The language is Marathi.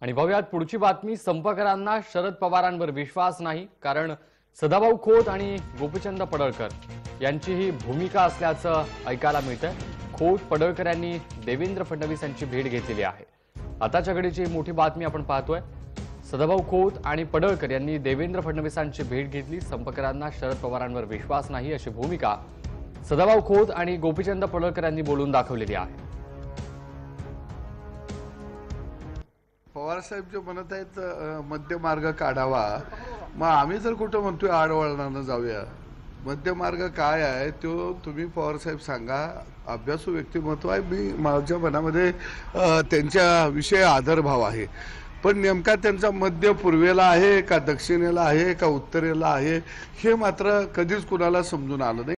आणि बघूयात पुढची बातमी। संपकरांना शरद पवारांवर विश्वास नाही, कारण सदाभाऊ खोत आणि गोपीचंद पडळकर यांची ही भूमिका असल्याचं ऐकायला मिळतंय। खोत पडळकर यांनी देवेंद्र फडणवीस यांची भेट घेतलेली आहे। आताच्या घडीची मोठी बातमी आपण पाहतोय। सदाभाऊ खोत आणि पडळकर यांनी देवेंद्र फडणवीसांची भेट घेतली। संपकरांना शरद पवारांवर विश्वास नाही अशी भूमिका सदाभाऊ खोत आणि गोपीचंद पडळकर यांनी बोलून दाखवलेली आहे। पवार साहेब जे म्हणत आहेत मध्य मार्ग काढावा, मग आम्ही जर कुठं म्हणतोय आडवळणानं जाऊया, मध्य मार्ग काय आहे तो तुम्ही पवार साहेब सांगा। अभ्यासू व्यक्तिमत्व आहे, मी माझ्या मनामध्ये त्यांच्या विषयी आदरभाव आहे, पण नेमका त्यांचा मध्य पूर्वेला आहे का दक्षिणेला आहे का उत्तरेला आहे हे मात्र कधीच कुणाला समजून आलं नाही।